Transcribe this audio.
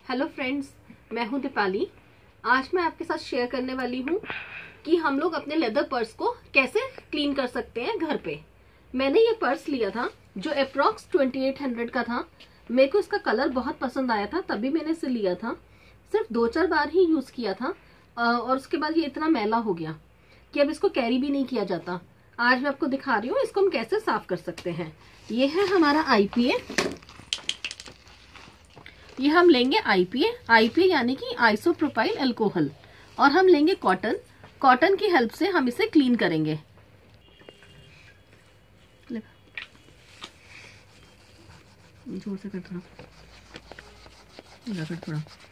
Hello friends, मैं हूं दीपाली। आज मैं आपके साथ शेयर करने वाली हूं कि हम लोग अपने लेदर पर्स को कैसे क्लीन कर सकते हैं घर पे। मैंने ये पर्स लिया था जो अप्रॉक्स 2800 का था। मेरे को इसका कलर बहुत पसंद आया था, तभी मैंने इसे लिया था। सिर्फ 2-4 बार ही यूज किया था और उसके बाद ये इतना मैला हो गया कि अब इसको कैरी भी नहीं किया जाता। आज मैं आपको दिखा रही हूँ इसको हम कैसे साफ कर सकते हैं। ये है हमारा आईपीए। ये हम लेंगे आईपीए यानी कि आइसोप्रोपाइल अल्कोहल, और हम लेंगे कॉटन की हेल्प से हम इसे क्लीन करेंगे। जोर से कर थोड़ा।